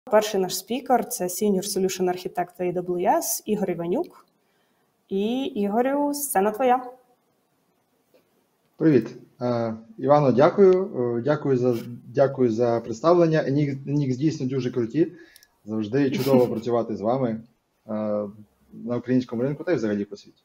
Перший наш спікер – це Senior Solution Architect AWS Ігор Іванюк. І, Ігорю, сцена твоя. Привіт. Івано, дякую. Дякую за представлення. Nix дійсно дуже круті. Завжди чудово працювати з вами на українському ринку та й взагалі по світі.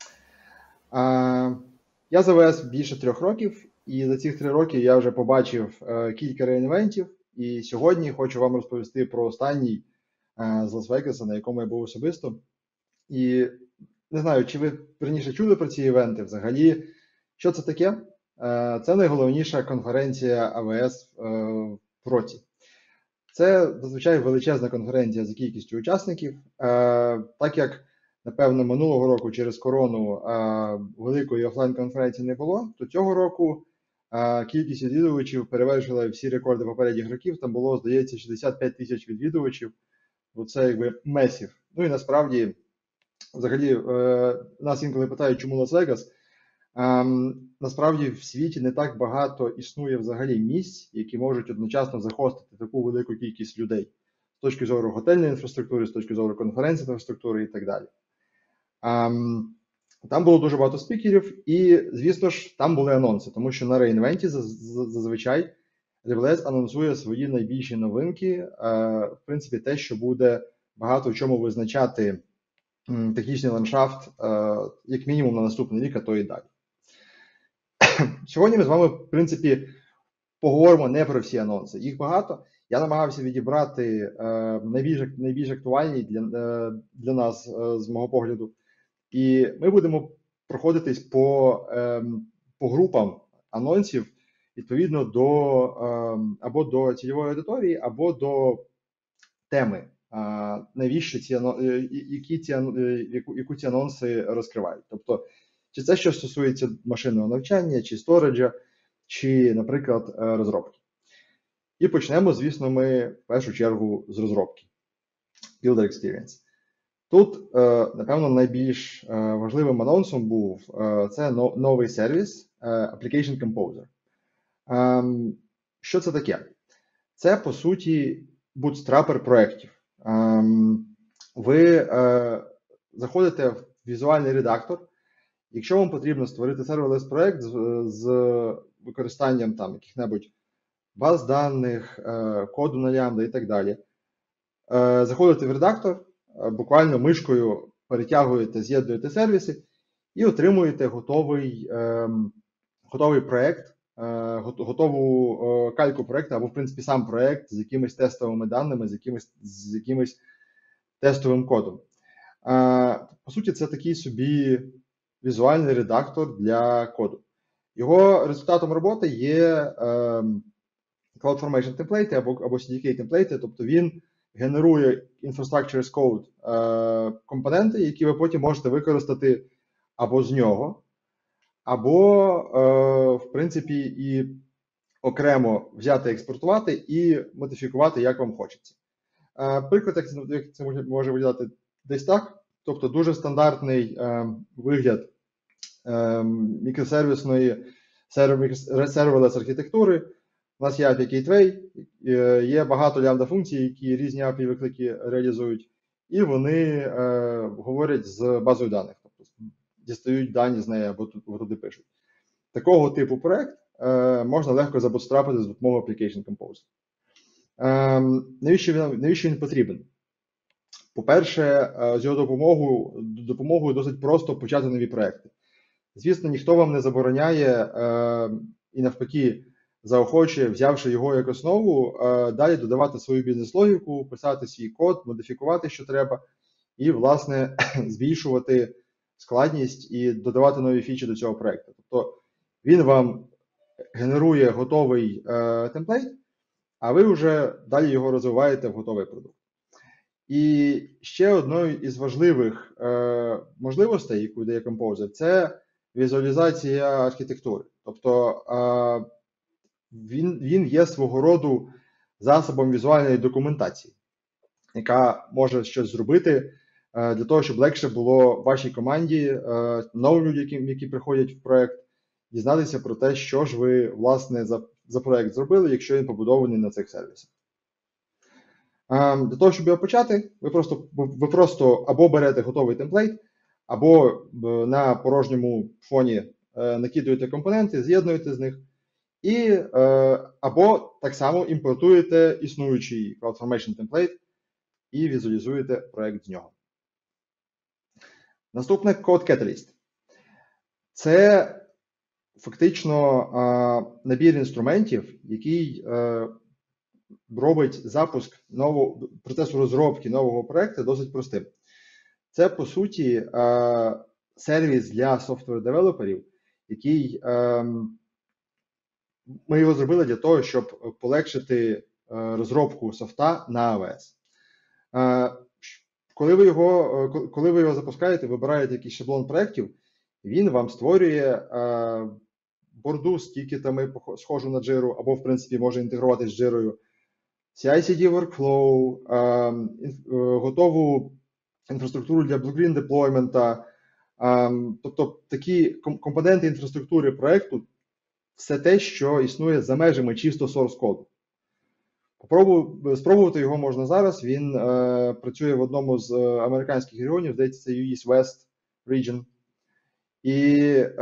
Я з АВС більше 3 років, і за ці 3 роки я вже побачив кілька реінвентів. І сьогодні хочу вам розповісти про останній з Лас-Вегаса, на якому я був особисто. І не знаю, чи ви раніше чули про ці івенти взагалі. Що це таке? Це найголовніша конференція АВС в році. Це зазвичай величезна конференція за кількістю учасників. Так як, напевно, минулого року через корону великої офлайн-конференції не було, то цього року кількість відвідувачів перевершила всі рекорди попередніх років. Там було, здається, 65 тисяч відвідувачів. Це якби месів. Ну і насправді, взагалі, нас інколи питають, чому Лас-Вегас. Насправді в світі не так багато існує взагалі місць, які можуть одночасно захостити таку велику кількість людей з точки зору готельної інфраструктури, з точки зору конференційної інфраструктури і так далі. Там було дуже багато спікерів і, звісно ж, там були анонси, тому що на реінвенті зазвичай AWS анонсує свої найбільші новинки, в принципі, те, що буде багато в чому визначати технічний ландшафт, як мінімум на наступний рік, а то і далі. Сьогодні ми з вами, в принципі, поговоримо не про всі анонси. Їх багато. Я намагався відібрати найбільш актуальні для нас, з мого погляду. І ми будемо проходитись по групам анонсів, відповідно або до цільової аудиторії, або до теми, навіщо яку ці анонси розкривають. Тобто, чи це що стосується машинного навчання, чи сториджа, чи, наприклад, розробки. І почнемо, звісно, ми в першу чергу з розробки. Builder Experience. Тут, напевно, найбільш важливим анонсом був це новий сервіс Application Composer. Що це таке? Це, по суті, бутстрапер проєктів. Ви заходите в візуальний редактор. Якщо вам потрібно створити серверлес проєкт з використанням там яких-небудь баз даних, коду на лямбда і так далі, заходите в редактор, буквально мишкою перетягуєте, з'єднуєте сервіси і отримуєте готовий проєкт, готову кальку проєкту, або, в принципі, сам проєкт з якимись тестовими даними, з якимось тестовим кодом. По суті, це такий собі візуальний редактор для коду. Його результатом роботи є CloudFormation темплейти або CDK темплейти, тобто він генерує Infrastructure as Code компоненти, які ви потім можете використати або з нього, або, в принципі, і окремо взяти, експортувати і модифікувати, як вам хочеться. Приклад, як це може виглядати десь так, тобто дуже стандартний вигляд мікросервісної серверлес архітектури. У нас є API Gateway, є багато лямбда-функцій, які різні API-виклики реалізують, і вони говорять з базою даних, тобто дістають дані з неї або туди пишуть. Такого типу проєкт можна легко забутстрапити з допомогою Application Composer. Навіщо він потрібен? По-перше, з його допомогою досить просто почати нові проєкти. Звісно, ніхто вам не забороняє і навпаки заохочує, взявши його як основу, далі додавати свою бізнес-логіку, писати свій код, модифікувати, що треба, і, власне, збільшувати складність і додавати нові фічі до цього проєкту. Тобто він вам генерує готовий темплейт, а ви вже далі його розвиваєте в готовий продукт. І ще одною із важливих можливостей, яку дає Composer, це візуалізація архітектури. Тобто він є свого роду засобом візуальної документації, яка може щось зробити для того, щоб легше було вашій команді, новим людям, які приходять в проєкт, дізнатися про те, що ж ви, власне, за проєкт зробили, якщо він побудований на цих сервісах. Для того, щоб його почати, ви просто або берете готовий темплейт, або на порожньому фоні накидуєте компоненти, з'єднуєте з них, і або так само імпортуєте існуючий CloudFormation темплейт і візуалізуєте проект з нього. Наступне Code Catalyst. Це фактично набір інструментів, який робить запуск процесу розробки нового проекту досить простим. Це, по суті, сервіс для софтвер-девелоперів, який ми його зробили для того, щоб полегшити розробку софта на AWS. Коли ви його запускаєте, вибираєте якийсь шаблон проєктів, він вам створює борду з тікетами, схожу на Jira, або, в принципі, може інтегруватися з Jira, CI/CD workflow, готову інфраструктуру для blue-green деплоймента, тобто такі компоненти інфраструктури проєкту, все те, що існує за межами чисто source коду. Спробувати його можна зараз, він працює в одному з американських регіонів, здається, це US West Region, і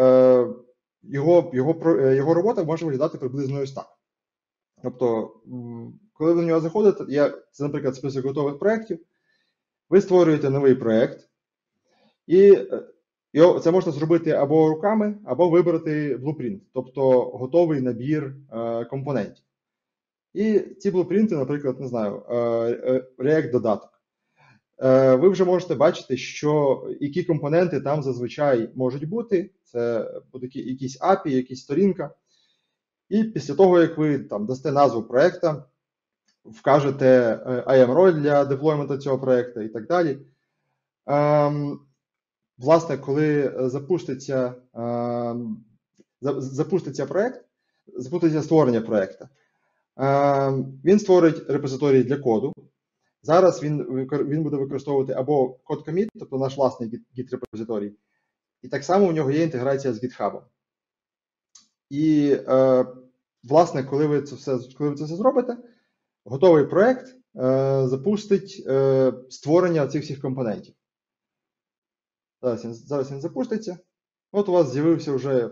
його робота може виглядати приблизно ось так. Тобто, коли ви в нього заходите, це, наприклад, список готових проєктів, ви створюєте новий проєкт, і це можна зробити або руками, або вибрати blueprint, тобто готовий набір компонентів. І ці блупринти, наприклад, не знаю, React-додаток. Ви вже можете бачити, які компоненти там зазвичай можуть бути. Це буде якийсь API, якась сторінка. І після того, як ви там дасте назву проєкта, вкажете IAM-роль для деплойменту цього проєкту і так далі. Власне, коли запуститься створення проєкту, він створить репозиторій для коду. Зараз він буде використовувати або CodeCommit, тобто наш власний Git-репозиторій, і так само у нього є інтеграція з GitHub. І, власне, коли ви це все зробите, готовий проєкт запустить створення цих всіх компонентів. Зараз він запуститься. От у вас з'явився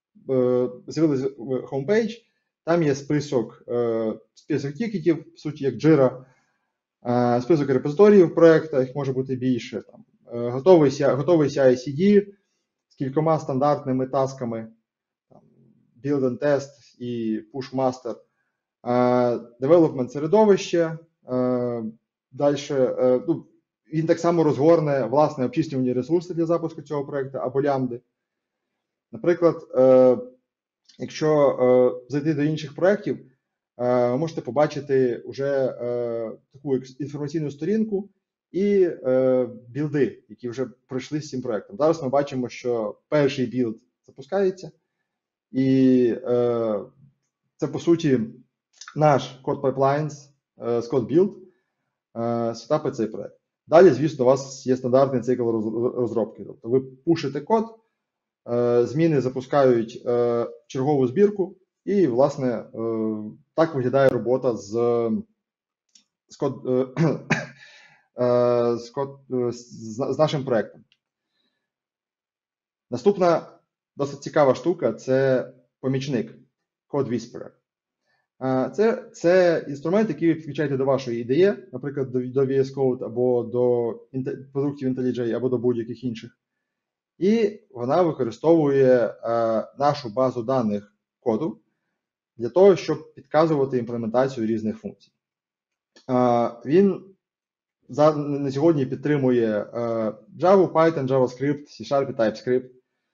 homepage, там є список тікетів, в суті, як Jira, список репозиторіїв проєкту, їх може бути більше. Готовий CI/CD з кількома стандартними тасками, build and test і push master, development середовище, далі, він так само розгорне власне обчислювані ресурси для запуску цього проєкту або лямбди. Наприклад, якщо зайти до інших проєктів, ви можете побачити вже таку інформаційну сторінку і білди, які вже пройшли з цим проєктом. Зараз ми бачимо, що перший білд запускається, і це, по суті, наш Code Pipelines з CodeBuild сетапить цей проєкт. Далі, звісно, у вас є стандартний цикл розробки. Тобто ви пушите код, зміни запускають чергову збірку, і, власне, так виглядає робота з нашим проєктом. Наступна досить цікава штука – це помічник Code Whisperer. Це інструмент, який ви підключаєте до вашої IDE, наприклад, до VS Code, або до продуктів IntelliJ, або до будь-яких інших. І вона використовує нашу базу даних коду для того, щоб підказувати імплементацію різних функцій. Він на сьогодні підтримує Java, Python, JavaScript, C# і TypeScript.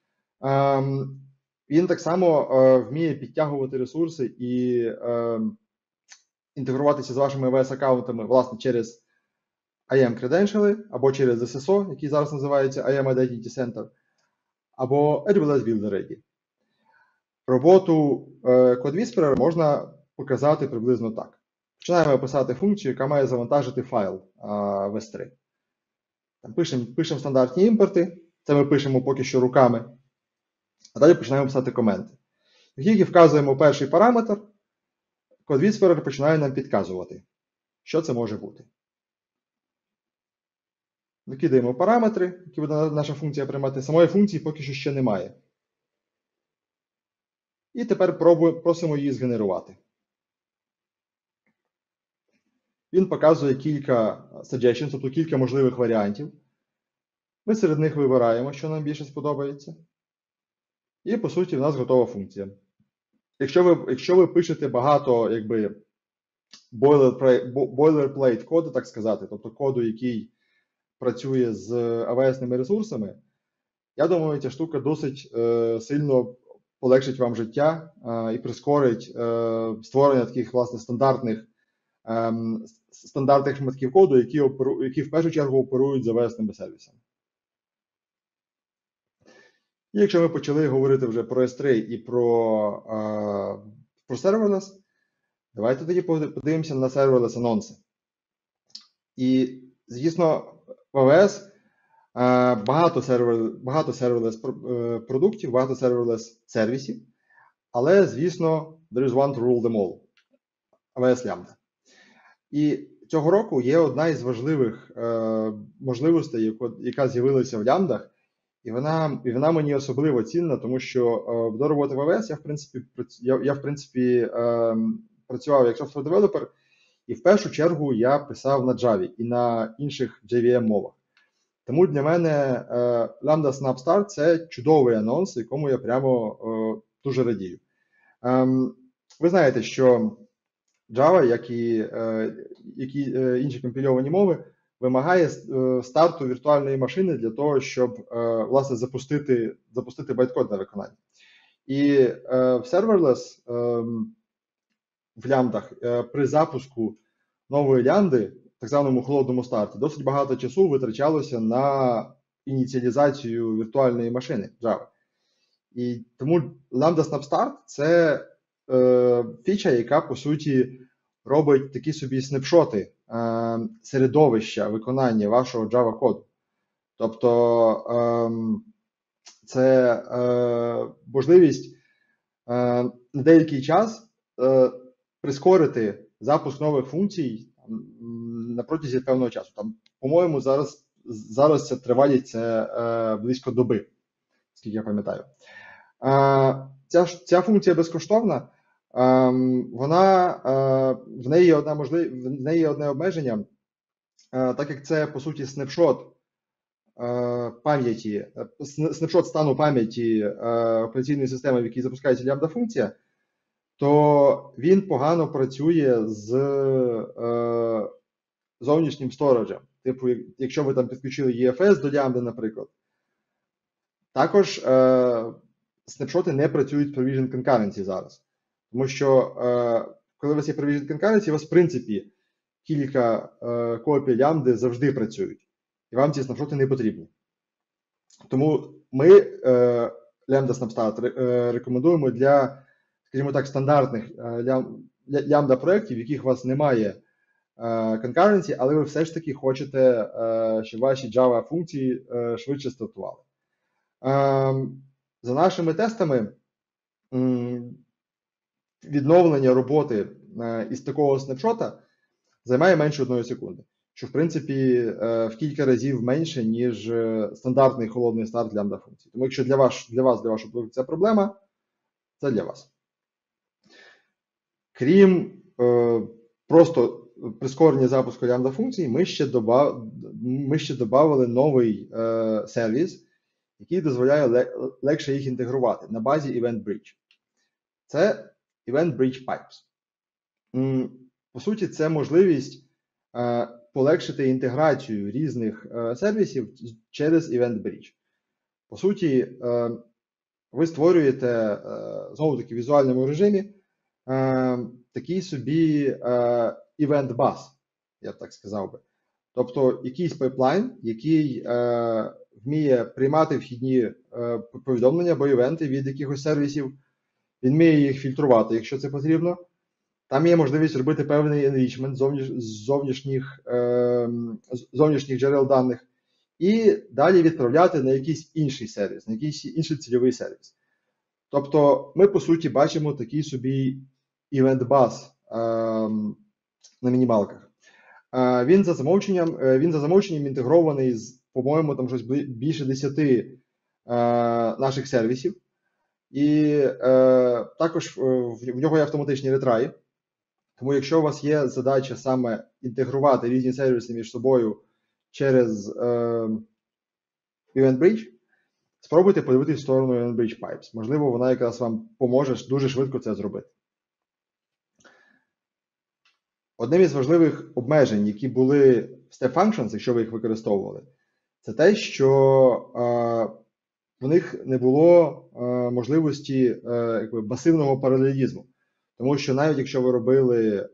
Він так само вміє підтягувати ресурси і інтегруватися з вашими AWS-аккаунтами, власне, через IAM-креденшали, або через SSO, який зараз називається IAM Identity Center, або AWS Builder Ready. Роботу Code Whisperer можна показати приблизно так. Починаємо писати функцію, яка має завантажити файл в S3. Пишемо стандартні імпорти, це ми пишемо поки що руками, а далі починаємо писати коменти. Як тільки вказуємо перший параметр, Code Whisperer починає нам підказувати, що це може бути. Викидаємо параметри, які буде наша функція приймати. Самої функції поки що ще немає. І тепер просимо її згенерувати. Він показує кілька suggestions, тобто кілька можливих варіантів. Ми серед них вибираємо, що нам більше сподобається. І, по суті, в нас готова функція. Якщо ви пишете багато, boilerplate коду, так сказати, тобто коду, який працює з AWS-ними ресурсами, я думаю, ця штука досить сильно полегшить вам життя і прискорить створення таких, власне, стандартних шматків коду, які в першу чергу оперують з AWS-ними сервісами. І якщо ми почали говорити вже про S3 і про serverless, давайте тоді подивимося на serverless анонси. І, звісно, в AWS багато serverless продуктів, багато serverless сервісів, але, звісно, there is one to rule them all – AWS Lambda. І цього року є одна із важливих можливостей, яка з'явилася в лямбдах, і вона мені особливо цінна, тому що до роботи в AWS я, в принципі, працював як software-девелопер, і в першу чергу я писав на Java і на інших JVM-мовах. Тому для мене Lambda Snap Start – це чудовий анонс, якому я прямо дуже радію. Ви знаєте, що Java, як і інші компільовані мови, вимагає старту віртуальної машини для того, щоб, власне, запустити байткод на виконання. І в serverless, в лямбдах, при запуску нової лямбди, так званому холодному старті, досить багато часу витрачалося на ініціалізацію віртуальної машини Java. І тому Lambda Snap Start – це фіча, яка, по суті, робить такі собі снапшоти середовища виконання вашого Java коду. Тобто це можливість на деякий час прискорити запуск нових функцій на протязі певного часу. Там, по-моєму, зараз ця тривалість близько доби, скільки я пам'ятаю. Ця функція безкоштовна. В неї є одне обмеження, так як це, по суті, снапшот стану пам'яті операційної системи, в якій запускається лямбда-функція, то він погано працює з зовнішнім стораджем. Типу, якщо ви там підключили EFS до лямбди, наприклад. Також снапшоти не працюють з Provision Concurrency зараз. Тому що, коли у вас є Provision Concurrency, у вас, в принципі, кілька копій лямбди завжди працюють. І вам ці снапшоти не потрібні. Тому ми Lambda Snap Start рекомендуємо для, скажімо так, стандартних лямбда-проєктів, в яких у вас немає concurrency, але ви все ж таки хочете, щоб ваші Java-функції швидше стартували. За нашими тестами, відновлення роботи із такого снапшота займає менше 1 секунди, що, в принципі, в кілька разів менше, ніж стандартний холодний старт лямбда-функцій. Тому якщо для вашого продукту це проблема, це для вас. Крім просто прискорення запуску лямбда-функцій, ми ще додали новий сервіс, який дозволяє легше їх інтегрувати на базі Event Bridge. Це Event Bridge Pipes. По суті, це можливість полегшити інтеграцію різних сервісів через Event Bridge. По суті, ви створюєте, знову-таки, в візуальному режимі такий собі Event Bus, я б так сказав би. Тобто, якийсь пайплайн, який вміє приймати вхідні повідомлення або івенти від якихось сервісів, він вміє їх фільтрувати, якщо це потрібно. Там є можливість робити певний enrichment з зовнішніх джерел даних і далі відправляти на якийсь інший сервіс, на якийсь інший цільовий сервіс. Тобто ми, по суті, бачимо такий собі event bus на мінімалках. Він за замовченням інтегрований з по-моєму, там щось більше 10 наших сервісів. І також в нього є автоматичні ретраї. Тому якщо у вас є задача саме інтегрувати різні сервіси між собою через EventBridge, спробуйте подивитися в сторону EventBridge Pipes. Можливо, вона якраз вам поможе дуже швидко це зробити. Одним із важливих обмежень, які були в Step Functions, якщо ви їх використовували, це те, що в них не було можливості масивного паралелізму. Тому що навіть якщо ви робили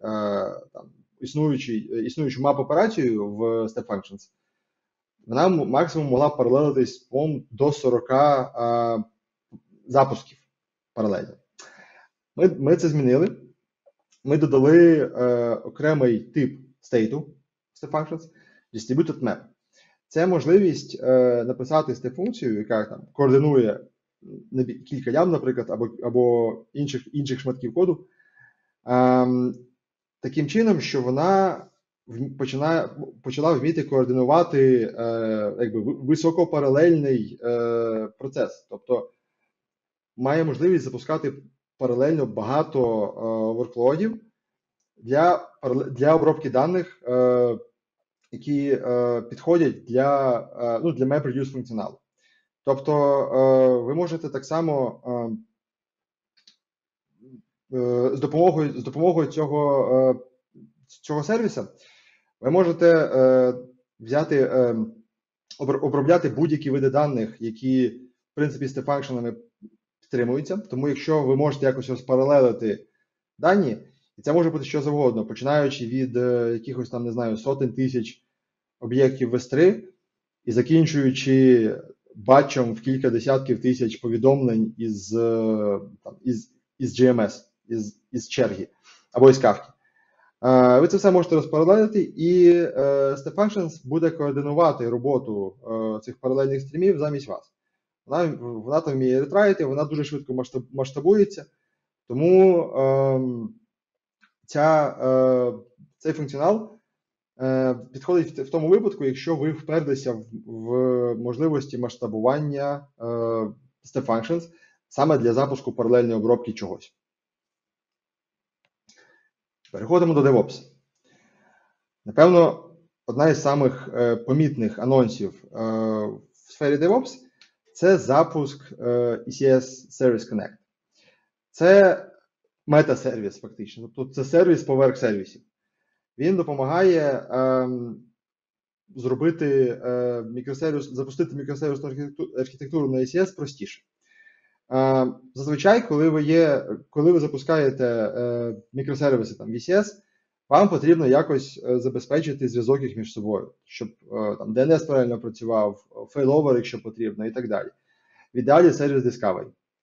існуючу мап-операцію в Step Functions, вона максимум могла паралелитись до 40 запусків паралельно. Ми це змінили. Ми додали окремий тип стейту Step Functions, Distributed Map. Це можливість написати степ-функцію, яка там координує кілька ям, наприклад, або інших шматків коду, таким чином, що вона почала вміти координувати високопаралельний процес. Тобто має можливість запускати паралельно багато ворклодів для обробки даних, які підходять для MapReduce функціоналу. Тобто ви можете так само з допомогою цього сервіса ви можете обробляти будь-які види даних, які, в принципі, Step Function'ами підтримуються. Тому якщо ви можете якось розпаралелити дані, і це може бути що завгодно, починаючи від якихось там, не знаю, сотень тисяч об'єктів в S3 і закінчуючи батчем в кілька десятків тисяч повідомлень із GMS, із черги або із Kafka. Ви це все можете розпаралелити, і Step Functions буде координувати роботу цих паралельних стрімів замість вас. Вона там вміє ретрайти, вона дуже швидко масштабується, тому цей функціонал підходить в тому випадку, якщо ви вперлися в можливості масштабування Step Functions саме для запуску паралельної обробки чогось. Переходимо до DevOps. Напевно, одна із самих помітних анонсів в сфері DevOps – це запуск ECS Service Connect. Це мета-сервіс фактично, тобто це сервіс поверх сервісів. Він допомагає запустити мікросервісну архітектуру на ECS простіше. Зазвичай, коли ви запускаєте мікросервіси в ECS, вам потрібно якось забезпечити зв'язок їх між собою, щоб там DNS правильно працював, фейловер, якщо потрібно, і так далі. В ідеалі сервіс Discovery.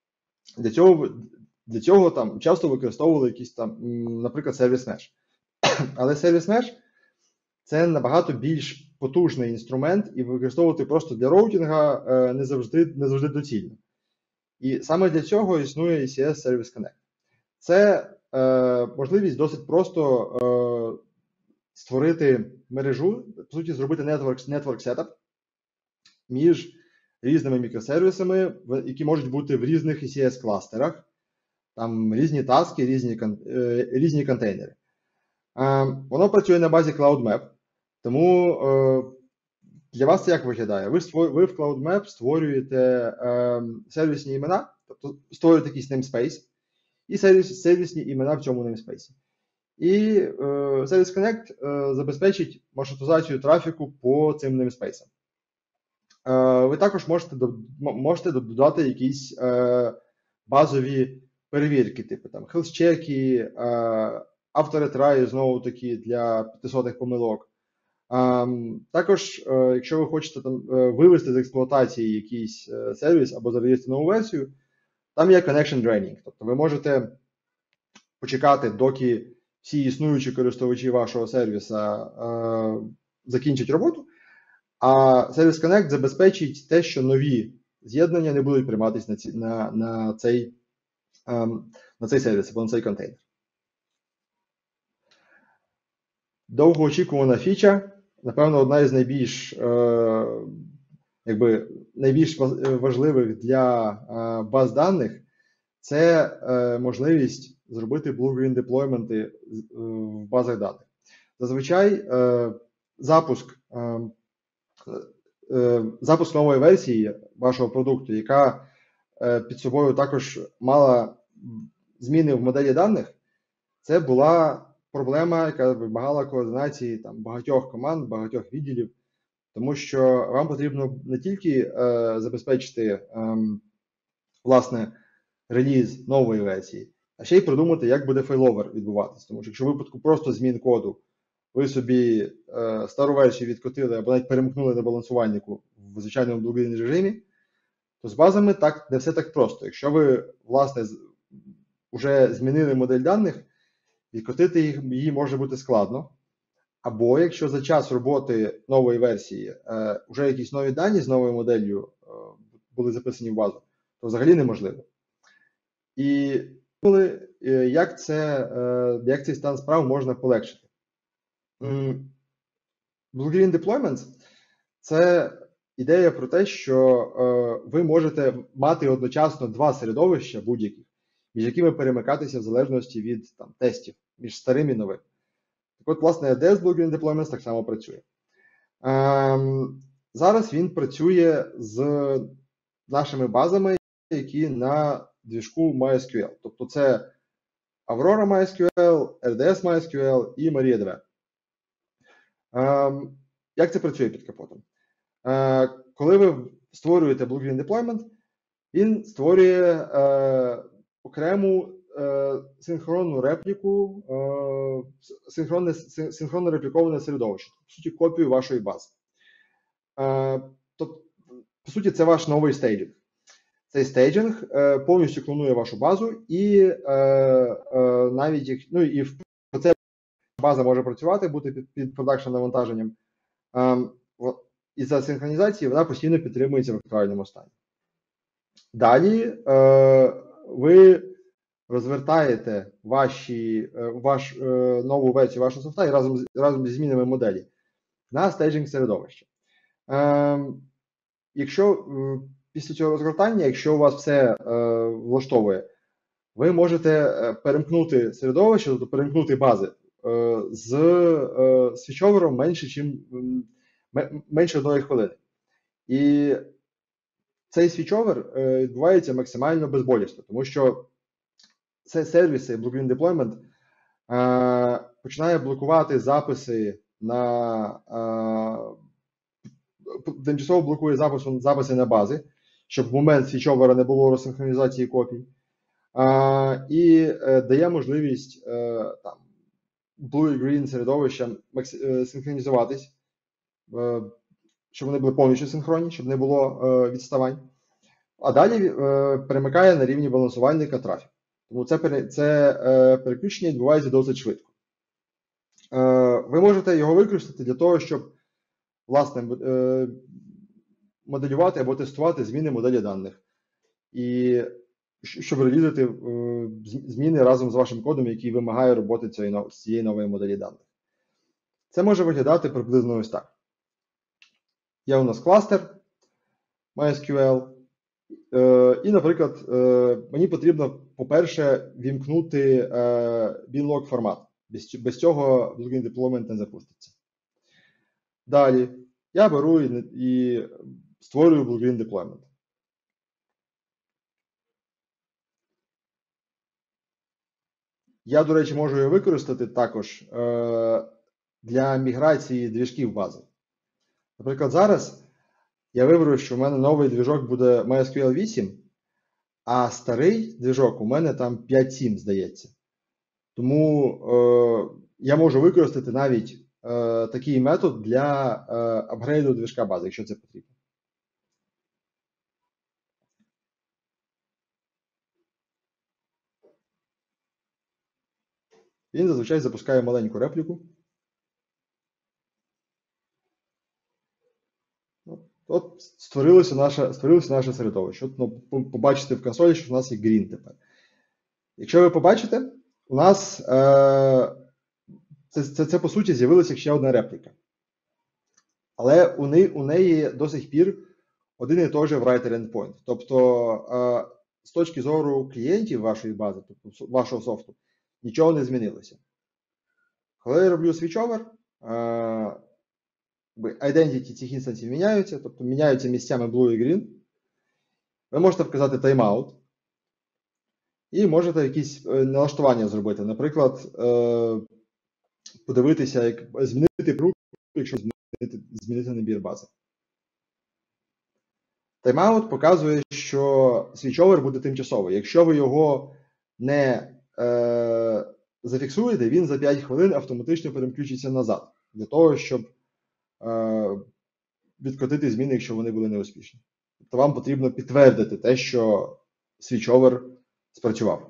Для цього там часто використовували якийсь там, наприклад, сервіс Mesh. Але сервіс Mesh – це набагато більш потужний інструмент, і використовувати просто для роутінга не завжди доцільно. І саме для цього існує ECS Service Connect. Це можливість досить просто створити мережу, по суті, зробити network setup між різними мікросервісами, які можуть бути в різних ECS-кластерах, там різні таски, різні контейнери. Воно працює на базі CloudMap, тому для вас це як виглядає? Ви в CloudMap створюєте сервісні імена, тобто створюєте якийсь namespace, і сервісні імена в цьому namespace. І Service Connect забезпечить маршрутизацію трафіку по цим namespace. Ви також можете додати якісь базові перевірки, типу там health-чеки, авторетраї, знову-таки, для 500-х помилок. Також, якщо ви хочете там вивести з експлуатації якийсь сервіс або завести нову версію, там є connection draining. Тобто ви можете почекати, доки всі існуючі користувачі вашого сервіса закінчать роботу, а Service Connect забезпечить те, що нові з'єднання не будуть прийматися на цей сервіс або на цей контейнер. Довгоочікувана фіча, напевно, одна із найбільш важливих для баз даних це можливість зробити blue-green деплойменти в базах даних. Зазвичай запуск нової версії вашого продукту, яка під собою також мала зміни в моделі даних, це була проблема, яка вимагала координації багатьох команд, багатьох відділів, тому що вам потрібно не тільки забезпечити власне реліз нової версії, а ще й придумати, як буде фейловер відбуватися. Тому що якщо в випадку просто змін коду ви собі стару версію відкотили або навіть перемкнули на балансувальнику в звичайному blue-green режимі, то з базами не все так просто. Якщо ви, власне, вже змінили модель даних, відкотити її може бути складно. Або якщо за час роботи нової версії вже якісь нові дані з новою моделлю були записані в базу, то взагалі неможливо. І як цей стан справ можна полегшити? Blue-green Deployments – це ідея про те, що ви можете мати одночасно два середовища будь-яких, між якими перемикатися в залежності від тестів, між старим і новим. Так от, власне, ADS Blue-green Deployments так само працює. Зараз він працює з нашими базами, які на двіжку MySQL. Тобто це Aurora MySQL, RDS MySQL і MariaDB. Як це працює під капотом? Коли ви створюєте Blue-green Deployment, він створює окрему синхронну репліку, синхронно репліковане середовище, по суті, копію вашої бази. Тобто, по суті, це ваш новий стейджинг. Цей стейджинг повністю клонує вашу базу, і навіть і в це база може працювати, бути під продакшн навантаженням. І за синхронізації вона постійно підтримується в актуальному стані. Далі ви розвертаєте нову версію вашого софта і разом зі змінами моделі на стейджинг середовище. Якщо після цього розгортання, якщо у вас все влаштовує, ви можете перемкнути середовище, тобто перемкнути бази з свічовером менше 1 хвилини. І цей свічовер відбувається максимально безболісно, тому що це сервіси Blue-green Deployment починає блокувати записи тимчасово блокує записи на бази, щоб в момент свічовера не було розсинхронізації копій, і дає можливість Blue і Green середовищам синхронізуватись, щоб вони були повністю синхронні, щоб не було відставань. А далі перемикає на рівні балансувальника трафік. Тому це переключення відбувається досить швидко. Ви можете його використати для того, щоб, власне, моделювати або тестувати зміни моделі даних. І щоб релізити зміни разом з вашим кодом, який вимагає роботи цієї нової моделі даних. Це може виглядати приблизно ось так. Є у нас кластер MySQL. І, наприклад, мені потрібно, по-перше, вімкнути binlog формат. Без цього Blue-green Deployment не запуститься. Далі я беру і створюю Blue-green Deployment. Я, до речі, можу його використати також для міграції двіжків бази. Наприклад, зараз я виберу, що в мене новий двіжок буде MySQL 8, а старий двіжок у мене там 5.7, здається. Тому я можу використати навіть такий метод для апгрейду двіжка бази, якщо це потрібно. Він зазвичай запускає маленьку репліку. От створилося наше середовище. От, побачите в консолі, що в нас є green тепер. Якщо ви побачите, у нас це по суті з'явилася ще одна репліка. Але у неї до сих пір один і той же writer endpoint. Тобто, з точки зору клієнтів вашої бази, тобто вашого софту, нічого не змінилося. Коли я роблю switchover, identity цих інстансів міняються, тобто міняються місцями blue і green. Ви можете вказати timeout і можете якісь налаштування зробити. Наприклад, подивитися, як змінити рух, якщо змінити набір бази. Тайм-аут показує, що свічовер буде тимчасовий. Якщо ви його не зафіксуєте, він за 5 хвилин автоматично переключиться назад, для того, щоб відкотити зміни, якщо вони були неуспішні. Тобто вам потрібно підтвердити те, що свічовер спрацював.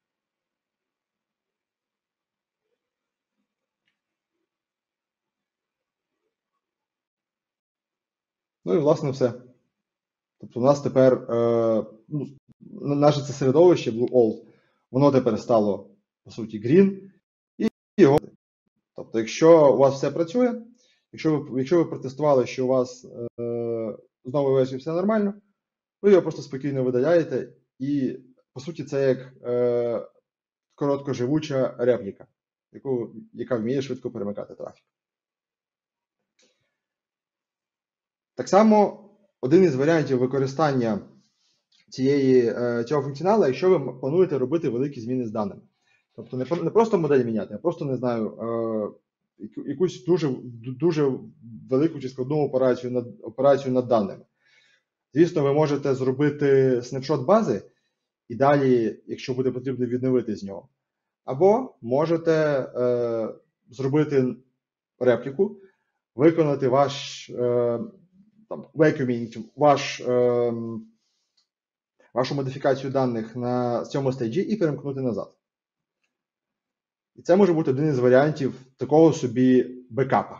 Ну і, власне, все. Тобто у нас тепер наше це середовище BlueOld, воно тепер стало, по суті, Green, і його. Тобто, якщо у вас все працює, якщо ви протестували, що у вас з новою версією все нормально, ви його просто спокійно видаляєте, і, по суті, це як короткоживуча репліка, яка вміє швидко перемикати трафік. Так само, один із варіантів використання цього функціоналу, якщо ви плануєте робити великі зміни з даними. Тобто не просто модель міняти, а просто, не знаю, якусь дуже велику чи складну операцію над даними. Звісно, ви можете зробити снапшот бази і далі, якщо буде потрібно, відновити з нього. Або можете зробити репліку, виконати вашу модифікацію даних на цьому стейджі і перемкнути назад. І це може бути один із варіантів такого собі бекапа.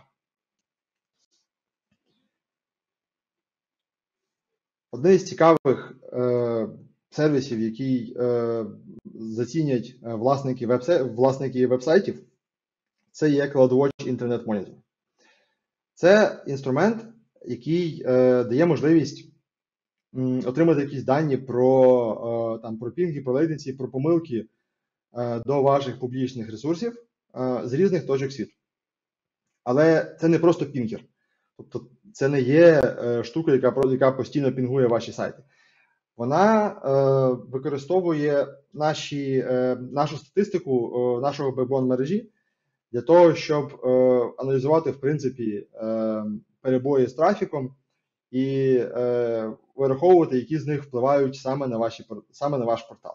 Один із цікавих сервісів, який зацінять власники веб-сайтів, це є CloudWatch Internet Monitor. Це інструмент, який дає можливість отримати якісь дані про пінги, про latency, про помилки до ваших публічних ресурсів з різних точок світу. Але це не просто пінгер. Тобто це не є штука, яка постійно пінгує ваші сайти. Вона використовує нашу статистику нашого backbone мережі для того, щоб аналізувати, в принципі, перебої з трафіком і вираховувати, які з них впливають саме на ваш портал.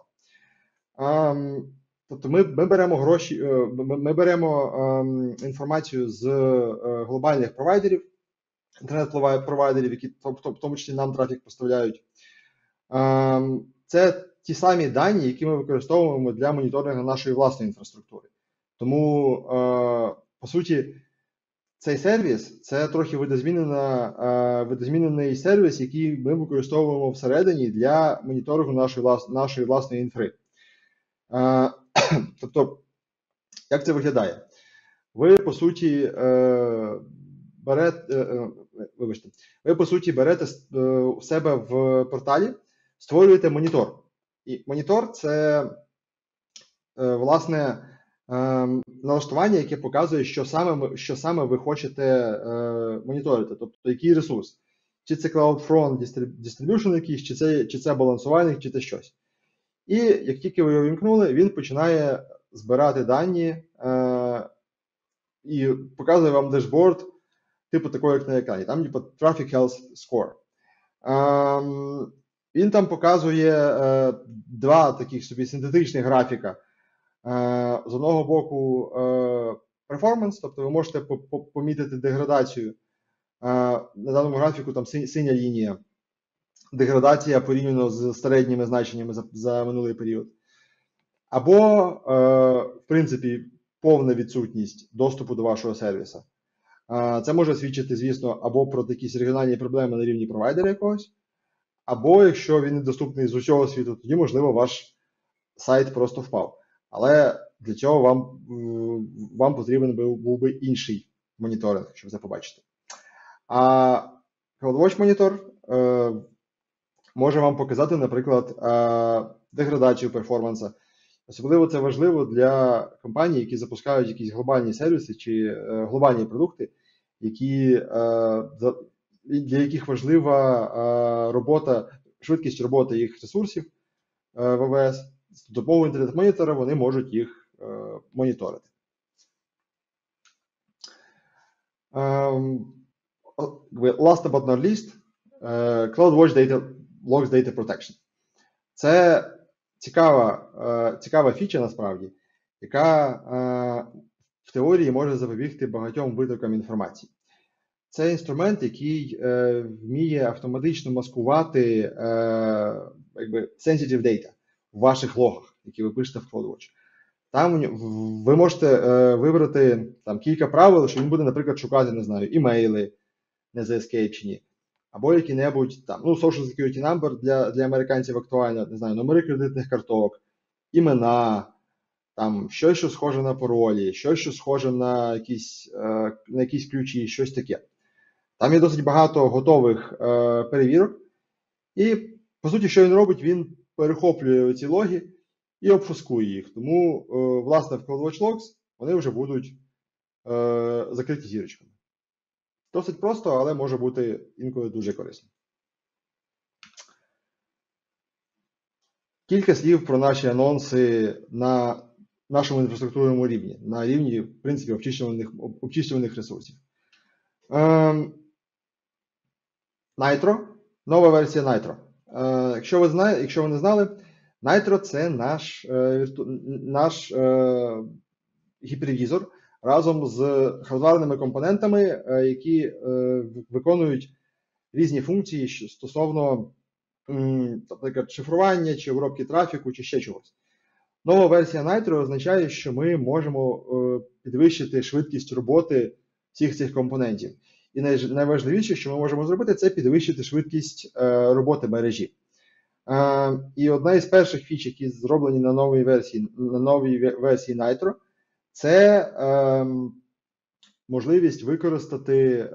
Тобто ми беремо інформацію з глобальних провайдерів, інтернет-провайдерів, які в тому числі нам трафік поставляють. Це ті самі дані, які ми використовуємо для моніторингу нашої власної інфраструктури. Тому, по суті, цей сервіс – це трохи видозмінений сервіс, який ми використовуємо всередині для моніторингу нашої власної інфри. Тобто, як це виглядає? Ви, по суті, берете в себе в порталі, створюєте монітор. І монітор – це, власне, налаштування, яке показує, що саме ви хочете моніторити, тобто який ресурс. Чи це CloudFront Distribution якийсь, чи це балансувальник, чи це щось. І як тільки ви його вімкнули, він починає збирати дані і показує вам дешборд, типу такого, як на екрані. Там типу Traffic Health Score. Він там показує два таких собі синтетичних графіка. З одного боку performance, тобто ви можете помітити деградацію. На даному графіку там синя лінія. Деградація порівняно з середніми значеннями за минулий період. Або, в принципі, повна відсутність доступу до вашого сервіса. Це може свідчити, звісно, або про якісь регіональні проблеми на рівні провайдера якогось, або, якщо він недоступний з усього світу, тоді, можливо, ваш сайт просто впав. Але для цього вам потрібен був би інший моніторинг, щоб це побачити. А CloudWatch Monitor може вам показати, наприклад, деградацію перформанса. Особливо це важливо для компаній, які запускають якісь глобальні сервіси чи глобальні продукти, для яких важлива швидкість роботи їх ресурсів в АВС. З допомогою інтернет-монітора вони можуть їх моніторити. Last but not least, CloudWatch Logs Data Protection. Це цікава фіча, насправді, яка в теорії може запобігти багатьом витокам інформації. Це інструмент, який вміє автоматично маскувати sensitive data в ваших логах, які ви пишете в CloudWatch. Там ви можете вибрати кілька правил, що він буде, наприклад, шукати, не знаю, імейли не заескейпчені, або які-небудь social security number для американців актуально, не знаю, номери кредитних карток, імена, щось, що схоже на паролі, щось, що схоже на якісь ключі, щось таке. Там є досить багато готових перевірок, і, по суті, що він робить, він перехоплює ці логи і обфускує їх. Тому, власне, в CloudWatch Logs вони вже будуть закриті зірочками. Досить просто, але може бути інколи дуже корисно. Кілька слів про наші анонси на нашому інфраструктурному рівні, на рівні, в принципі, обчислюваних ресурсів. Nitro, нова версія Nitro. Якщо ви не знали, Nitro – це наш гіпервізор разом з хардварними компонентами, які виконують різні функції стосовно, наприклад, шифрування, чи обробки трафіку, чи ще чогось. Нова версія Nitro означає, що ми можемо підвищити швидкість роботи всіх цих компонентів. І найважливіше, що ми можемо зробити, це підвищити швидкість роботи мережі. І одна із перших фіч, які зроблені на новій версії Nitro, це можливість використати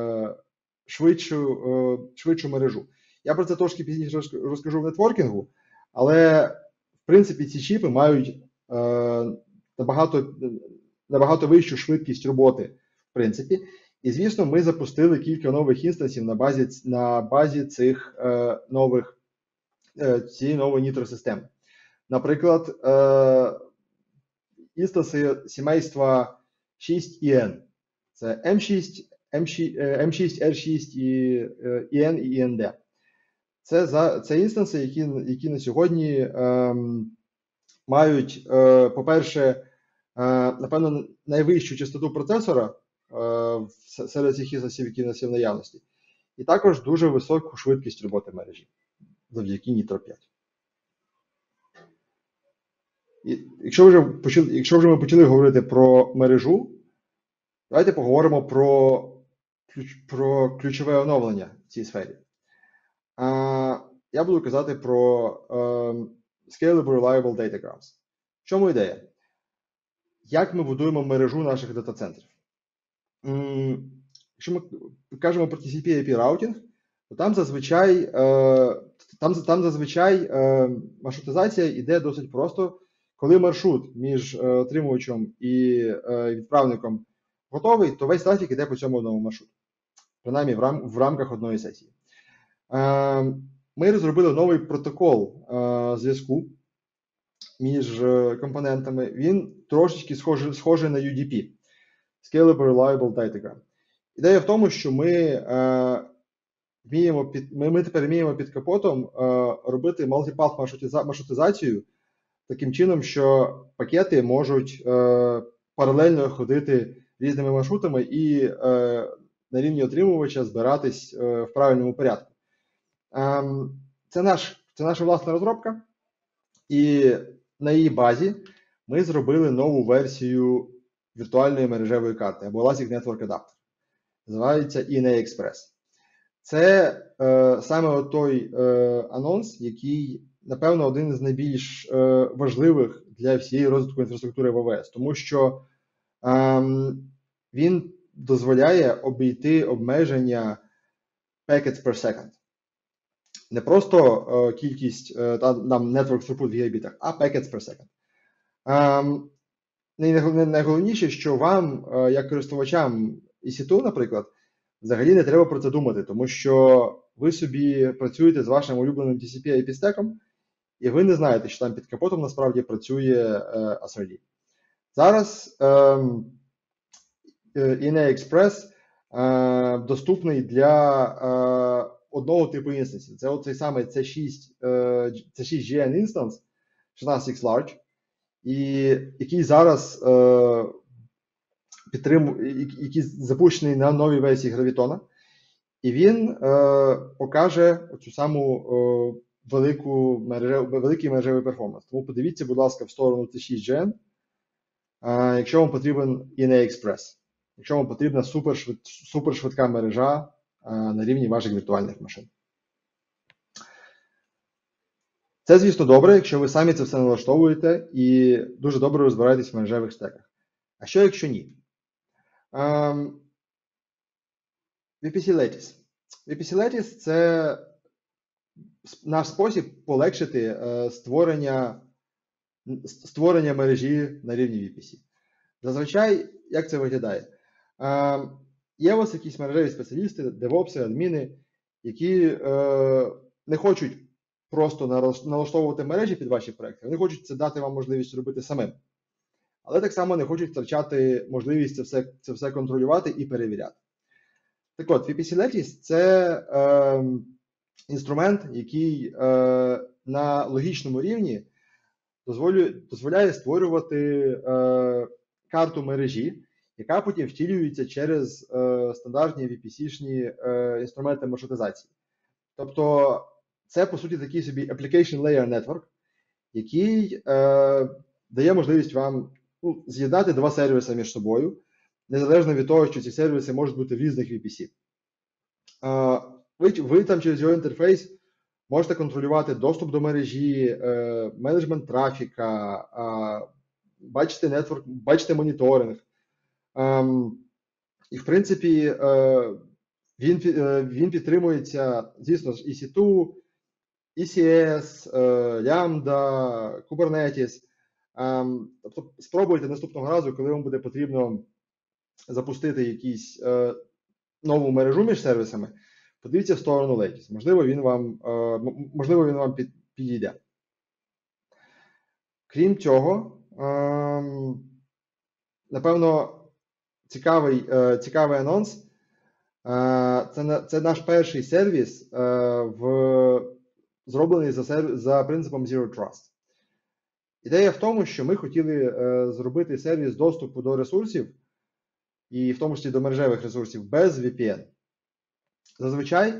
швидшу мережу. Я про це трошки пізніше розкажу в нетворкінгу, але, в принципі, ці чіпи мають набагато вищу швидкість роботи, в принципі. І, звісно, ми запустили кілька нових інстансів на базі цієї нової Nitro-системи. Наприклад, інстанси сімейства 6EN. Це M6, R6 і EN і END. Це інстанси, які на сьогодні мають, по-перше, напевно, найвищу частоту процесора серед цих інстансів, які на в наявності, і також дуже високу швидкість роботи мережі завдяки Nitro 5. І якщо вже ми почали говорити про мережу, давайте поговоримо про ключове оновлення в цій сфері. Я буду казати про Scalable Reliable Datagrams. В чому ідея? Як ми будуємо мережу наших дата-центрів? Якщо ми кажемо про TCP/IP раутинг, то там зазвичай маршрутизація йде досить просто. Коли маршрут між отримувачем і відправником готовий, то весь трафік йде по цьому одному маршруту. Принаймні в рамках одної сесії. Ми розробили новий протокол зв'язку між компонентами. Він трошечки схожий на UDP. Scalable Reliable Datagram. Ідея в тому, що ми тепер вміємо під капотом робити multipath маршрутизацію таким чином, що пакети можуть паралельно ходити різними маршрутами і на рівні отримувача збиратись в правильному порядку. Це наша власна розробка, і на її базі ми зробили нову версію віртуальної мережевої карти або Elastic Network Adapter. Називається ENA Express. Це саме той анонс, який, напевно, один з найбільш важливих для всієї розвитку інфраструктури в АВС, тому що він дозволяє обійти обмеження packets per second. Не просто кількість нам network throughput в гігабітах, а packets per second. Найголовніше, що вам, як користувачам EC2, наприклад, взагалі не треба про це думати, тому що ви собі працюєте з вашим улюбленим TCP IP стеком, і ви не знаєте, що там під капотом насправді працює SRD. Зараз ENA Express доступний для одного типу інстансів. Це оцей самий C6GN інстанс, 16X Large, і який зараз який запущений на новій версії Гравітона, і він покаже цю саму великий мережевий перформанс. Тому подивіться, будь ласка, в сторону C6GN, якщо вам потрібен ENA Express, якщо вам потрібна супершвидка мережа на рівні ваших віртуальних машин. Це, звісно, добре, якщо ви самі це все налаштовуєте і дуже добре розбираєтесь в мережевих стеках. А що, якщо ні? VPC Lattice. VPC Lattice – це наш спосіб полегшити створення мережі на рівні VPC. Зазвичай, як це виглядає? Є у вас якісь мережеві спеціалісти, девопси, адміни, які не хочуть просто налаштовувати мережі під ваші проекти, вони хочуть це дати вам можливість робити самим. Але так само не хочуть втрачати можливість це все контролювати і перевіряти. Так от, VPC Lattice – це інструмент, який на логічному рівні дозволяє створювати карту мережі, яка потім втілюється через стандартні VPC-шні інструменти маршрутизації. Тобто, це, по суті, такий собі Application Layer Network, який дає можливість вам з'єднати два сервіси між собою, незалежно від того, що ці сервіси можуть бути в різних VPC. Ви там через його інтерфейс можете контролювати доступ до мережі, менеджмент трафіка, бачите моніторинг. І, в принципі, він підтримується, звісно, з EC2, ECS, Lambda, Kubernetes. Тобто спробуйте наступного разу, коли вам буде потрібно запустити якусь нову мережу між сервісами, подивіться в сторону Lattice. Можливо, він вам підійде. Крім цього, напевно, цікавий анонс. Це наш перший сервіс, зроблений за принципом Zero Trust. Ідея в тому, що ми хотіли зробити сервіс доступу до ресурсів, і в тому числі до мережевих ресурсів, без VPN. Зазвичай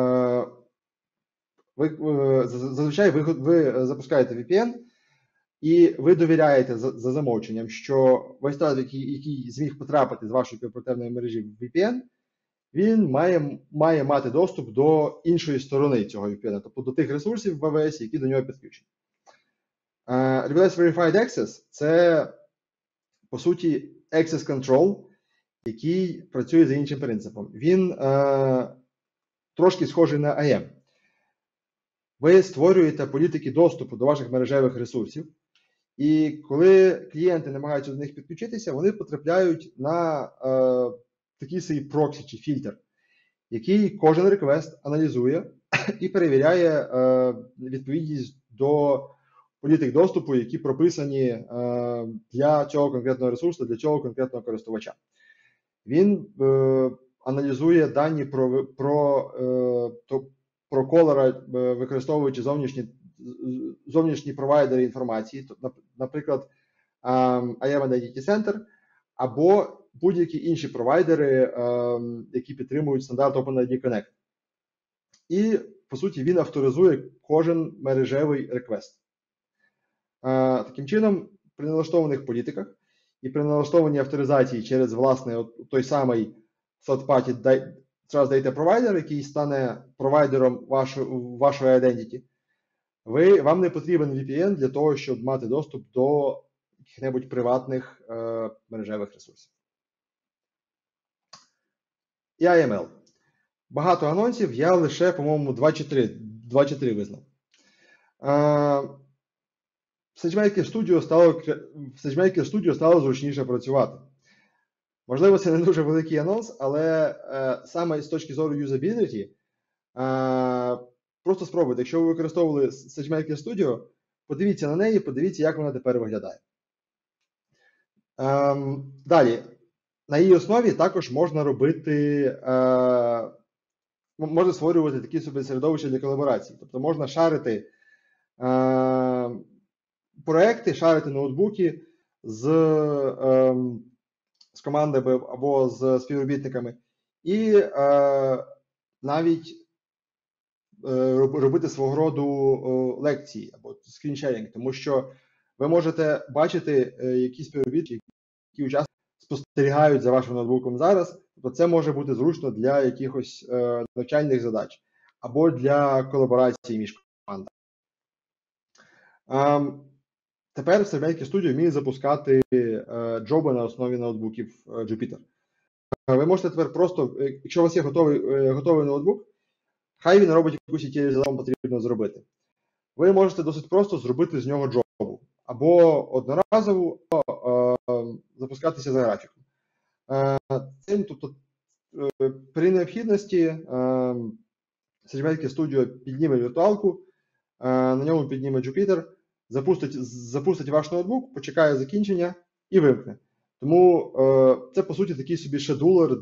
ви запускаєте VPN, і ви довіряєте за замовченням, що весь трафік, який зміг потрапити з вашої корпоративної мережі в VPN, він має мати доступ до іншої сторони цього VPN, тобто до тих ресурсів в AWS, які до нього підключені. Reverse Verified Access – це, по суті, Access Control, який працює за іншим принципом. Він трошки схожий на AM. Ви створюєте політики доступу до ваших мережевих ресурсів, і коли клієнти намагаються до них підключитися, вони потрапляють на такий свій проксі чи фільтр, який кожен реквест аналізує і перевіряє відповідність до політик доступу, які прописані для цього конкретного ресурсу, для цього конкретного користувача. Він аналізує дані про колера, використовуючи зовнішні провайдери інформації, наприклад, IAM Identity Center, або будь-які інші провайдери, які підтримують стандарт OpenID Connect. І, по суті, він авторизує кожен мережевий реквест. Таким чином, при налаштованих політиках і при налаштованій авторизації через, власне, той самий third-party Trust Data Provider, який стане провайдером вашої identity, вам не потрібен VPN для того, щоб мати доступ до яких-небудь приватних мережевих ресурсів. і AML. Багато анонсів, я лише, по-моєму, 2 чи 3 визнав. В SageMaker Studio стало зручніше працювати. Можливо, це не дуже великий анонс, але саме з точки зору юзабіліті, просто спробуйте. Якщо ви використовували SageMaker Studio, подивіться на неї, подивіться, як вона тепер виглядає. Далі, на її основі також можна можна створювати такі собі середовища для колаборації. Тобто можна шарити проекти, шарити ноутбуки з командами або з співробітниками, і навіть робити свого роду лекції або скріншерінг, тому що ви можете бачити, які співробітники, які учасники спостерігають за вашим ноутбуком зараз, тобто це може бути зручно для якихось навчальних задач або для колаборації між командами. Тепер SageMaker Studio вміє запускати джоби на основі ноутбуків Jupyter. Ви можете тепер просто, якщо у вас є готовий ноутбук, хай він робить якусь ETL, вам потрібно зробити. Ви можете досить просто зробити з нього джобу. Або одноразово запускатися за графіком. Тобто, при необхідності SageMaker Studio підніме віртуалку, на ньому підніме Jupyter, запустить ваш ноутбук, почекає закінчення і вимкне. Тому це, по суті, такий собі шедулер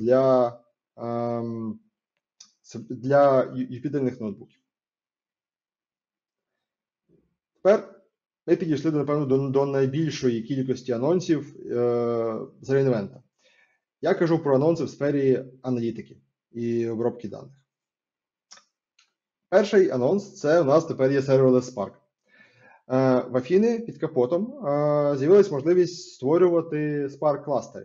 для Jupyter-них ноутбуків. Тепер ми підійшли, напевно, до найбільшої кількості анонсів з реінвента. Я кажу про анонси в сфері аналітики і обробки даних. Перший анонс – це у нас тепер є Serverless Spark. В Афіни під капотом з'явилась можливість створювати Spark кластери.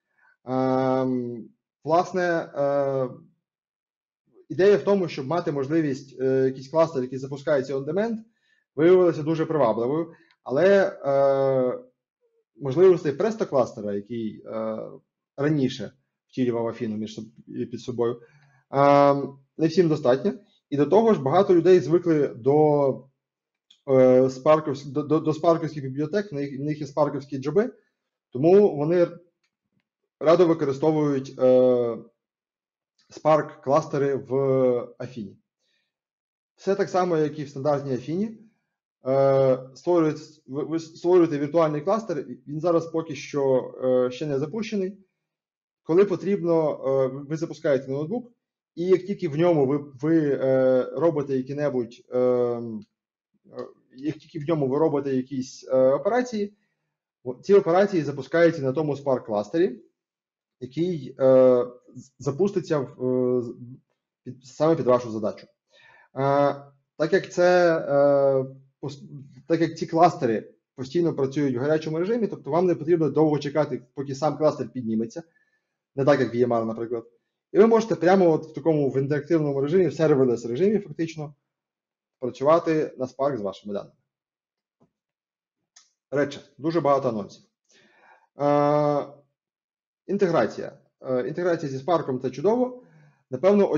Власне, ідея в тому, щоб мати можливість якийсь кластер, який запускається on-demand, виявилася дуже привабливою, але можливостей Presto-кластера, який раніше втілював Афіну під собою, не всім достатньо. І до того ж, багато людей звикли до спарківських бібліотек, в них є спарківські джоби, тому вони радо використовують Spark кластери в Афіні. Все так само, як і в стандартній Афіні. Ви створюєте віртуальний кластер, він зараз поки що ще не запущений. Коли потрібно, ви запускаєте ноутбук, і як тільки в ньому ви робите якісь операції, ці операції запускаються на тому Spark кластері, який запуститься саме під вашу задачу. Так як ці кластери постійно працюють в гарячому режимі, тобто вам не потрібно довго чекати, поки сам кластер підніметься, не так, як в EMR, наприклад. І ви можете прямо в інтерактивному режимі, в серверлес режимі фактично, працювати на Spark з вашими даними. Redshift. Дуже багато анонсів. Інтеграція. Інтеграція зі Spark – це чудово. Напевно,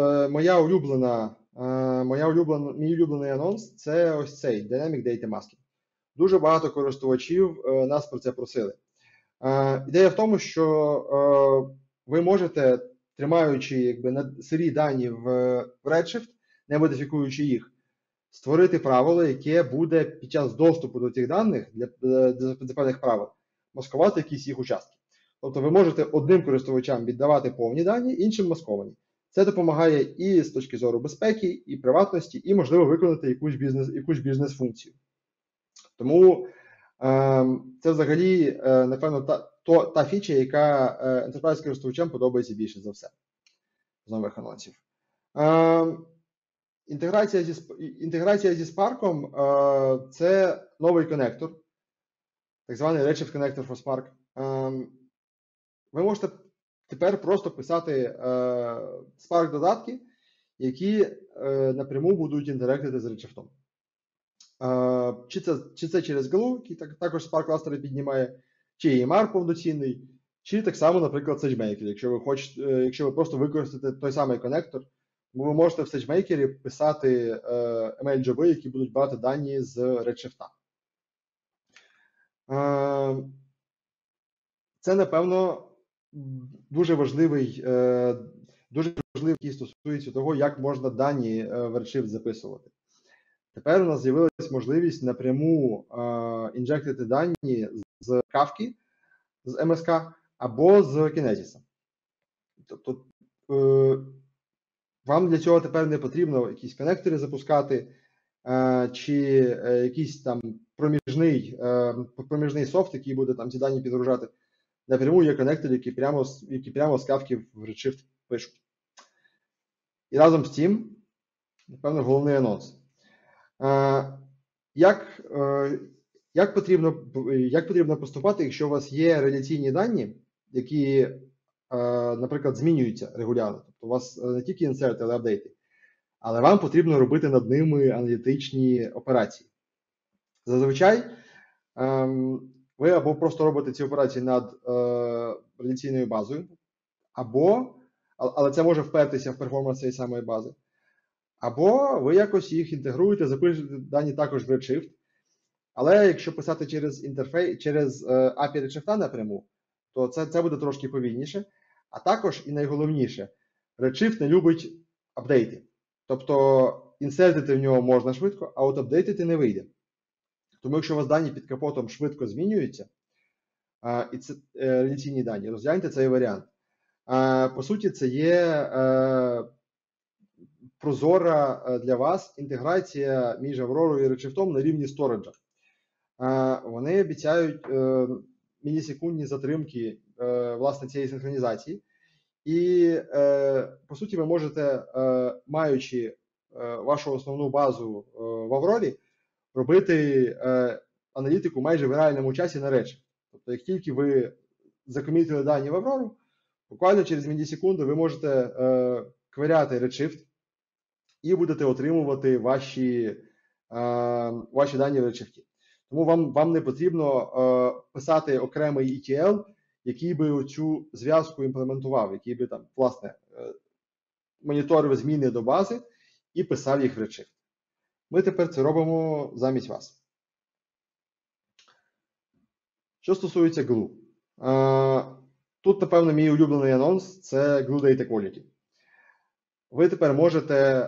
мій улюблений анонс – це ось цей Dynamic Data Masking. Дуже багато користувачів нас про це просили. Ідея в тому, що ви можете, тримаючи сирі дані в Redshift, не модифікуючи їх, створити правило, яке буде під час доступу до цих даних, для певних правил, маскувати якісь їх участки. Тобто ви можете одним користувачам віддавати повні дані, іншим масковані. Це допомагає і з точки зору безпеки, і приватності, і, можливо, виконати якусь бізнес-функцію. Тому це взагалі, напевно, та фіча, яка enterprise-користувачам подобається більше за все з нових анонсів. Інтеграція зі Spark – це новий конектор, так званий Redshift Connector for Spark. Ви можете тепер просто писати Spark-додатки, які напряму будуть інтерактити з Redshift. Чи це через Glue, який також Spark кластери піднімає, чи EMR повноцінний, Чи так само, наприклад, SageMaker. Якщо ви просто використаєте той самий конектор, ви можете в SageMaker писати ML-джоби, які будуть брати дані з Redshift. Це, напевно, дуже важливий, який стосується того, як можна дані в Redshift записувати. Тепер у нас з'явилася можливість напряму інжектити дані з Kafka, з MSK або з Kinesis. Тобто вам для цього тепер не потрібно якісь конектори запускати, чи якийсь там проміжний софт, який буде там ці дані підгружати. Напряму є конектори, які прямо з Kafka в Redshift пишуть. І разом з цим, напевно, головний анонс. Як потрібно поступати, якщо у вас є реляційні дані, які, наприклад, змінюються регулярно? Тобто у вас не тільки інсерти, але апдейти. Але вам потрібно робити над ними аналітичні операції. Зазвичай ви або просто робите ці операції над реляційною базою, але це може впертися в перформанс цієї самої бази. Або ви якось їх інтегруєте, запишете дані також в Redshift. Але якщо писати через API Redshift напряму, то це буде трошки повільніше. А також, і найголовніше, Redshift не любить апдейти. Тобто інсертити в нього можна швидко, а от апдейтити не вийде. Тому якщо у вас дані під капотом швидко змінюються, і це реляційні дані, розгляньте цей варіант. По суті, це є прозора для вас інтеграція між Aurora і Redshift на рівні сториджа. Вони обіцяють мілісекундні затримки власне цієї синхронізації. І, по суті, ви можете, маючи вашу основну базу в Aurora, робити аналітику майже в реальному часі на Redshift. Тобто, як тільки ви закомітили дані в Aurora, буквально через мілісекунду ви можете кверяти Redshift і будете отримувати ваші дані в Redshift. Тому вам не потрібно писати окремий ETL, який би цю зв'язку імплементував, який би там, власне, моніторив зміни до бази і писав їх в Redshift. Ми тепер це робимо замість вас. Що стосується Glue. Тут, напевно, мій улюблений анонс – це Glue Data Quality. Ви тепер можете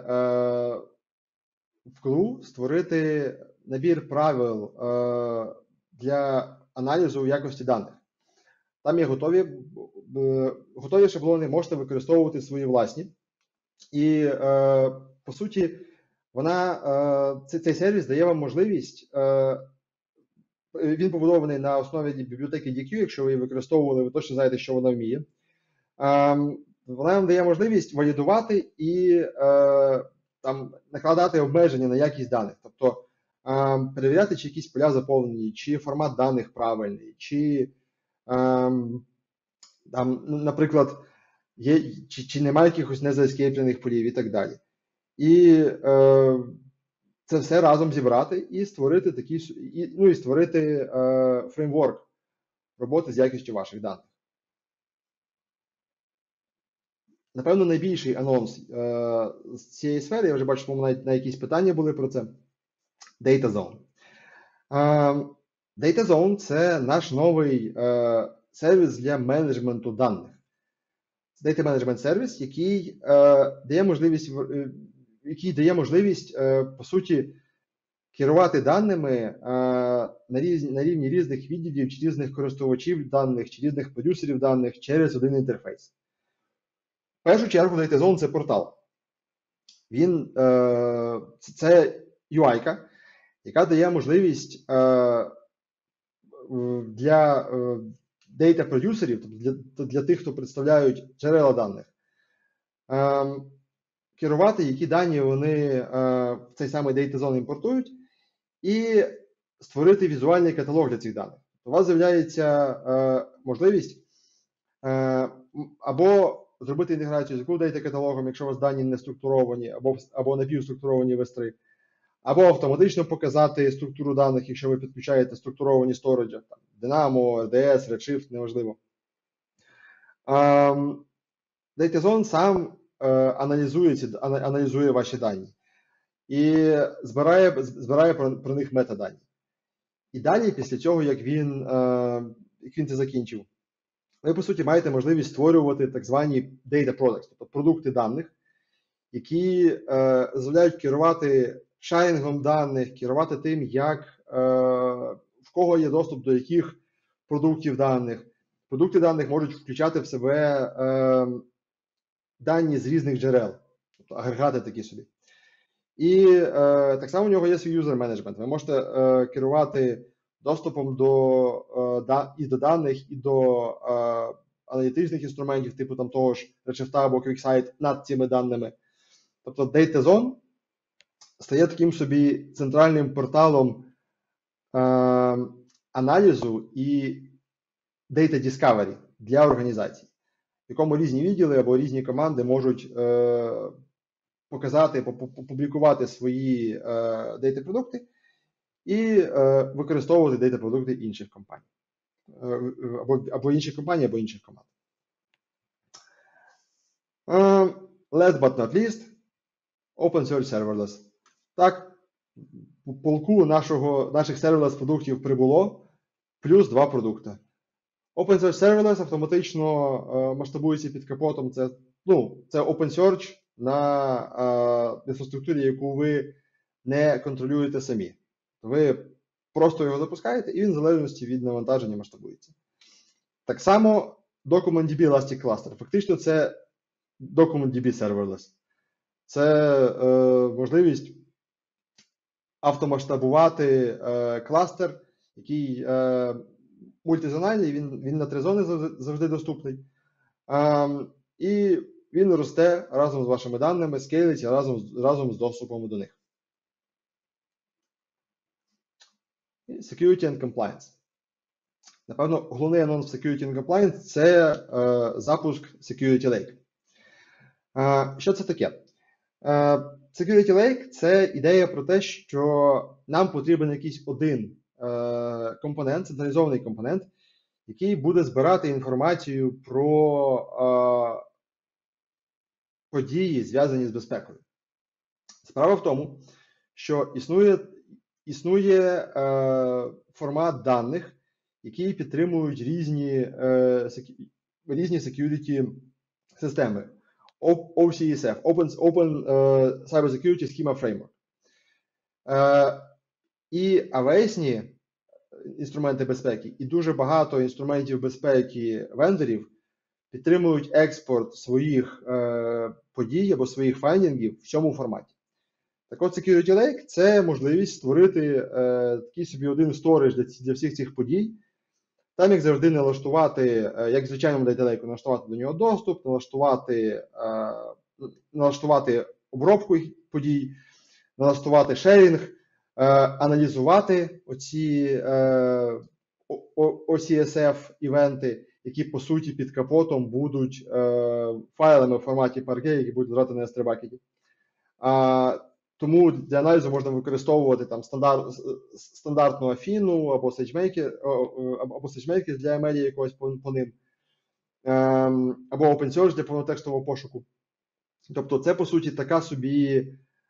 в Glue створити набір правил для аналізу якості даних. Там є готові шаблони, можете використовувати свої власні. І, по суті, цей сервіс дає вам можливість, він побудований на основі бібліотеки DQ, якщо ви її використовували, ви точно знаєте, що вона вміє. Вона вам дає можливість валідувати і там, накладати обмеження на якість даних. Тобто, перевіряти, чи якісь поля заповнені, чи формат даних правильний, чи, там, наприклад, чи немає якихось незаескейплених полів і так далі. І це все разом зібрати і створити створити фреймворк роботи з якістю ваших даних. Напевно, найбільший анонс з цієї сфери, я вже бачу, що навіть на якісь питання були про це, DataZone. DataZone – це наш новий сервіс для менеджменту даних. Це Data Management сервіс, який дає можливість, по суті, керувати даними на рівні різних відділів, чи різних користувачів даних, чи різних продюсерів даних через один інтерфейс. В першу чергу, DataZone – це портал. Це UI-ка, яка дає можливість для дейта-продюсерів, тобто для тих, хто представляють джерела даних, керувати, які дані вони в цей самий DataZone імпортують, і створити візуальний каталог для цих даних. У вас з'являється можливість або зробити інтеграцію з Glue Data каталогом, якщо у вас дані не структуровані, або напівструктуровані в S3, або автоматично показати структуру даних, якщо ви підключаєте структуровані сториджі, Dynamo, RDS, Redshift, неважливо. DataZone сам аналізує ваші дані і збирає про них метадані. І далі, після цього, як він це закінчив, ви, по суті, маєте можливість створювати так звані data products, тобто продукти даних, які дозволяють керувати шарингом даних, керувати тим, в кого є доступ до яких продуктів даних. Продукти даних можуть включати в себе дані з різних джерел, тобто агрегати такі собі. І так само у нього є свій user management. Ви можете керувати доступом і до даних, і до аналітичних інструментів, типу там того ж Redshift або QuickSight над цими даними. Тобто DataZone стає таким собі центральним порталом аналізу і Data Discovery для організацій, в якому різні відділи або різні команди можуть показати, опублікувати свої дейта-продукти і використовувати дейта-продукти інших компаній. Або інших компаній, або інших команд. Last but not least, Open Search Serverless. Так, у полку наших serverless продуктів прибуло плюс 2 продукти. Open Search Serverless автоматично масштабується під капотом. Це Open Search на інфраструктурі, яку ви не контролюєте самі. Ви просто його запускаєте, і він в залежності від навантаження масштабується. Так само DocumentDB Elastic Cluster. Фактично це DocumentDB Serverless. Це можливість автомасштабувати кластер, який мультизональний, він на 3 зони завжди доступний. І він росте разом з вашими даними, скейлиться разом з доступом до них. Security and Compliance. Напевно, головний анонс Security and Compliance – це запуск Security Lake. Що це таке? Security Lake – це ідея про те, що нам потрібен якийсь один компонент, централізований компонент, який буде збирати інформацію про події, зв'язані з безпекою. Справа в тому, що існує формат даних, які підтримують різні security системи. OCSF, Open Cybersecurity Schema Framework. І AWS-ні інструменти безпеки, і дуже багато інструментів безпеки вендорів підтримують експорт своїх подій або своїх файндингів в цьому форматі. Так от, Security Lake – це можливість створити такий собі один сторідж для всіх цих подій. Там, як завжди, налаштувати, як в звичайному Data Lake, налаштувати до нього доступ, налаштувати обробку подій, налаштувати шерінг, аналізувати оці OCSF-івенти, які, по суті, під капотом будуть файлами в форматі PRG, які будуть лежати на S3 бакеті. Тому для аналізу можна використовувати там стандартну Афіну або SageMaker для ML якогось по ним, або OpenSearch для повнотекстового пошуку. Тобто це, по суті, така собі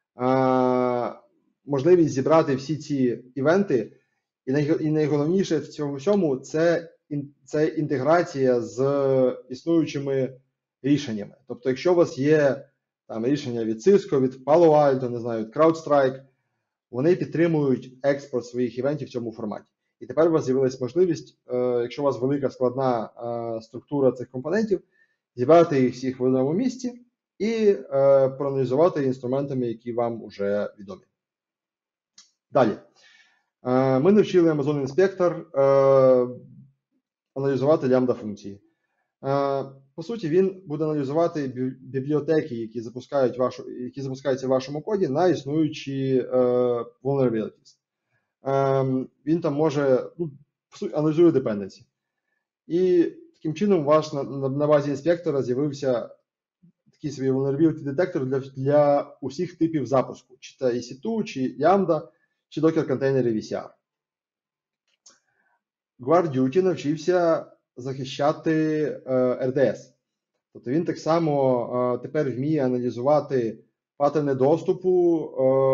можливість зібрати всі ці івенти, і найголовніше в цьому всьому це інтеграція з існуючими рішеннями. Тобто, якщо у вас є там рішення від Cisco, від Palo Alto, не знаю, від CrowdStrike, вони підтримують експорт своїх івентів в цьому форматі. І тепер у вас з'явилась можливість, якщо у вас велика складна структура цих компонентів, зібрати їх всіх в одному місці і проаналізувати інструментами, які вам вже відомі. Далі. Ми навчили Amazon Inspector аналізувати лямбда-функції. По суті, він буде аналізувати бібліотеки, які запускаються в вашому коді на існуючі vulnerabilities. Він там може, аналізує dependency. І таким чином у вас на базі інспектора з'явився такий свій vulnerability детектор для усіх типів запуску, чи це EC2, чи Lambda, чи Docker контейнери VCR. GuardDuty навчився захищати RDS. Тобто він так само тепер вміє аналізувати паттерни доступу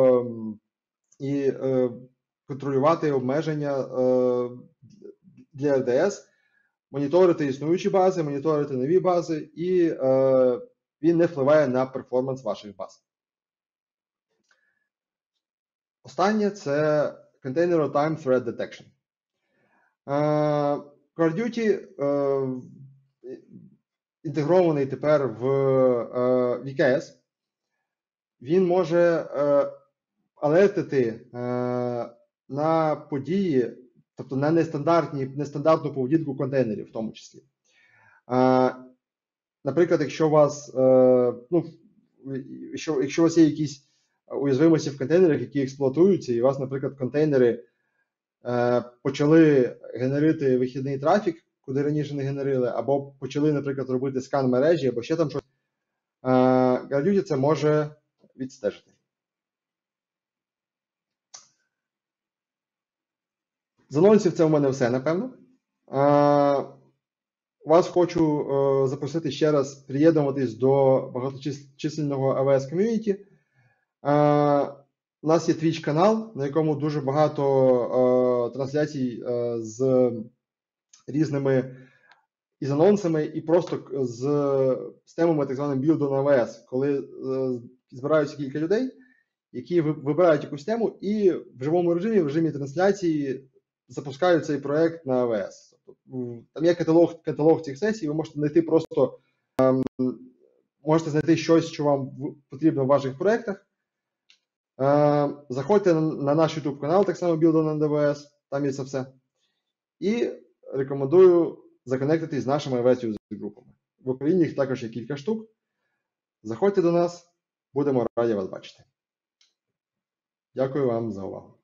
і контролювати обмеження для RDS, моніторити існуючі бази, моніторити нові бази, і він не впливає на перформанс ваших баз. Останнє – це Container Time Threat Detection. CoreDuty інтегрований тепер в VKS. Він може алертити на події, тобто на нестандартну поведінку контейнерів в тому числі. Наприклад, якщо у вас є якісь уязвимості в контейнерах, які експлуатуються, і у вас, наприклад, контейнери почали генерити вихідний трафік, куди раніше не генерили, або почали, наприклад, робити скан мережі, або ще там щось, CoreDuty це може відстежити. З анонсів це у мене все, напевно. Вас хочу запросити ще раз приєднуватись до багаточисельного AWS ком'юніті. У нас є Twitch канал, на якому дуже багато трансляцій з різними із анонсами і просто з темами так званим Build on AWS, коли збираються кілька людей, які вибирають якусь тему і в живому режимі, в режимі трансляції запускають цей проект на AWS. Там є каталог цих сесій, ви можете знайти щось, що вам потрібно в ваших проєктах. Заходьте на наш YouTube канал, так само Build on AWS, там є це все. І рекомендую законектитись з нашими AWS групами. В Україні їх також є кілька штук. Заходьте до нас, будемо раді вас бачити. Дякую вам за увагу.